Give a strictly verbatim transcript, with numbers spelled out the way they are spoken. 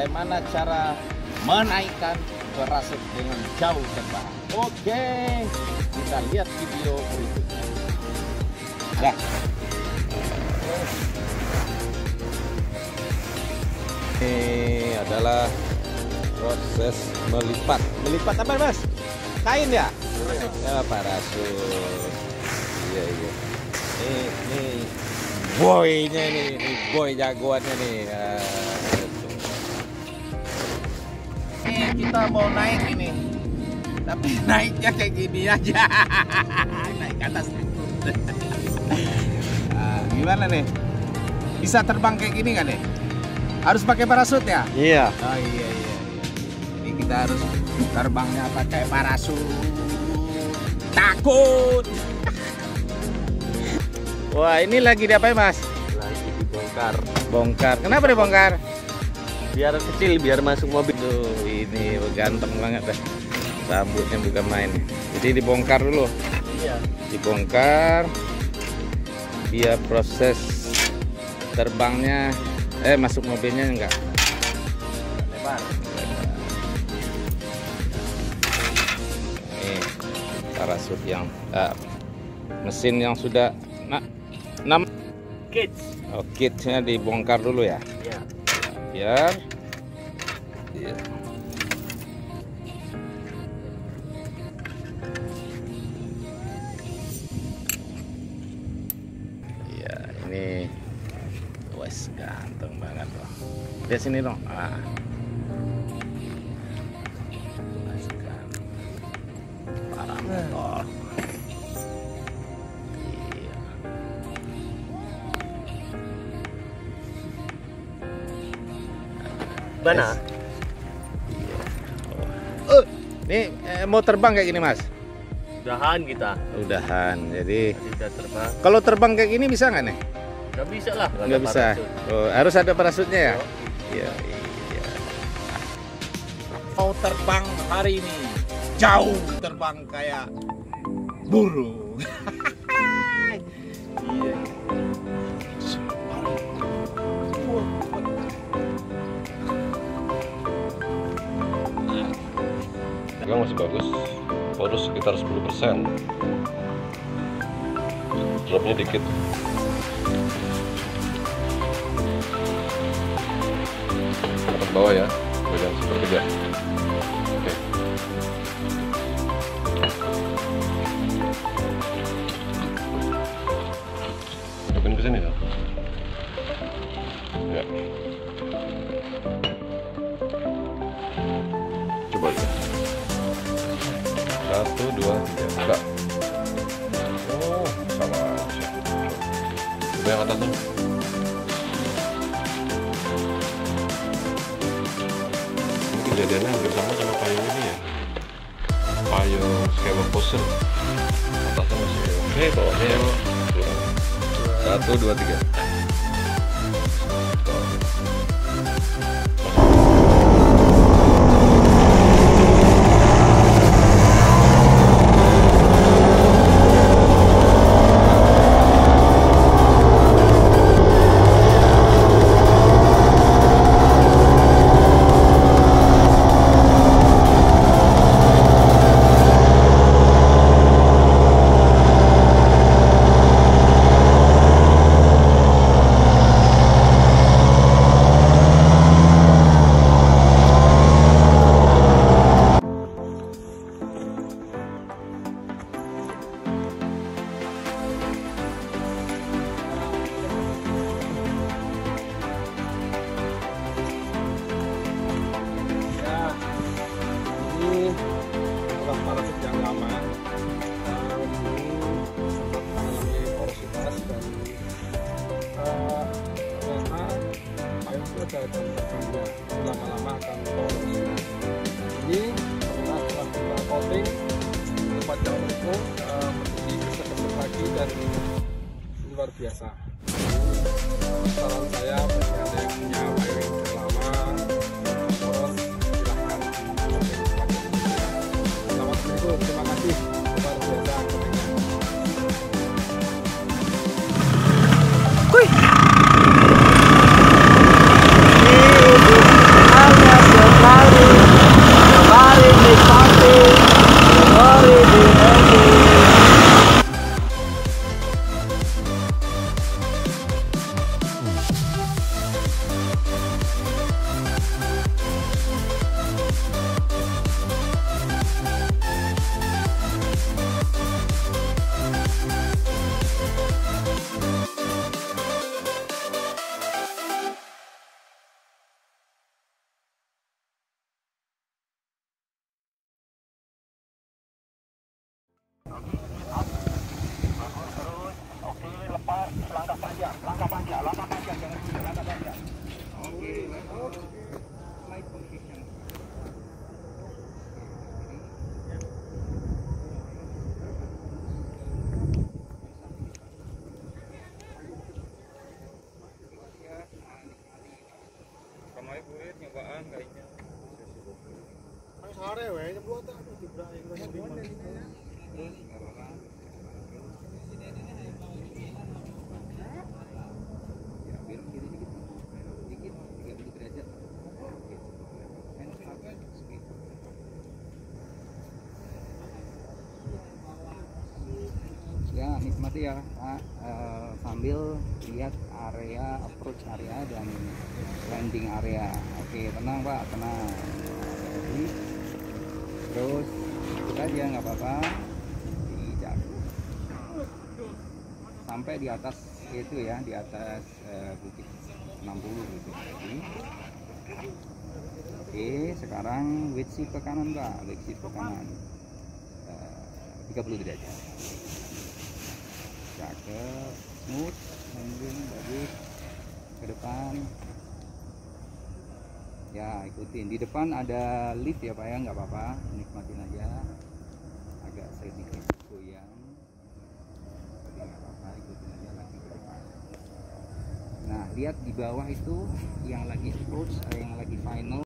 bagaimana cara menaikkan parasut dengan jauh terbang. Oke, kita lihat video berikutnya. Dah. Ini adalah proses melipat. Melipat apa, Mas? Kain ya? Ya, parasut. Iya, iya. Nih, nih boynya nih, nih boy jagoannya nih. Nih, kita mau naik ini. Tapi naiknya kayak gini aja. Naik ke atas. Nah, gimana nih? Bisa terbang kayak gini kan nih? Harus pakai parasut ya? Iya. Oh iya iya. Ini kita harus terbangnya pakai parasut. Takut. Wah, ini lagi diapain, Mas? Lagi dibongkar. Bongkar. Kenapa dibongkar? Biar kecil, biar masuk mobil. Tuh, ini ganteng banget dah. Rambutnya bukan main. Jadi dibongkar dulu. Iya. Dibongkar. Dia proses terbangnya. Eh, masuk mobilnya enggak Lebar. Ini parasut yang uh, mesin yang sudah nah, enam Kids. oh, kitnya dibongkar dulu ya. Iya. Biar ya. Ya, ini wes ganteng banget loh. Lihat sini dong. Ah. Wes ganteng. Parah motor. Iya. Mana? Iya. Oh. Nih eh, mau terbang kayak gini, Mas? Udahan kita. Udahan. Jadi Tadi udah terbang. kalau terbang kayak gini bisa nggak nih? Nggak bisa lah. Nggak bisa. Oh, harus ada parasutnya ya? Iya, iya. Mau terbang hari ini jauh, terbang kayak burung. Iya. Tegang masih bagus, bonus sekitar sepuluh persen, dropnya dikit. Ke bawah ya, bagian sepertiga. Oke. Cobain ke sini ya. Ya. Coba lihat. Satu, dua, tiga, buka. Oh, sama aja. Coba yang atasnya. Kejadiannya hampir sama sama payung ini ya, payung skema poser. Atasnya masih oke, bawahnya yang kurang. Satu, dua, tiga. lama-lama akan korupsi. Ini setelah setelah kita coating tempat yang itu uh, menjadi kesek-kesek lagi dan luar biasa. Saran saya bagi anda yang punya payung yang lama, poros, silahkan di tempat yang ini. Selamat berikut, terima kasih, luar biasa coatingnya. Wih. panjang, langkah panjang, langkah panjang, jangan dulu, langkah panjang. Oke, slide position. Kamai kulit nyobaan kayaknya. Sare wae jebot tak dibrahin ya, nikmati ya Pak, uh, sambil lihat area approach area dan landing area. Oke, tenang Pak, tenang. Jadi, terus kita aja nggak apa-apa, dijak sampai di atas itu ya, di atas uh, bukit enam puluh gitu. Jadi, oke, sekarang width shift ke kanan Pak, width shift ke kanan uh, tiga puluh derajat. Cakep, smooth, landing bagus. Ke depan ya, ikutin. Di depan ada lift ya Pak ya, nggak apa-apa, nikmatin aja. Agak sedikit goyang tapi nggak apa-apa, ikutin aja lagi ke depan. Nah, lihat di bawah itu yang lagi approach, yang lagi final.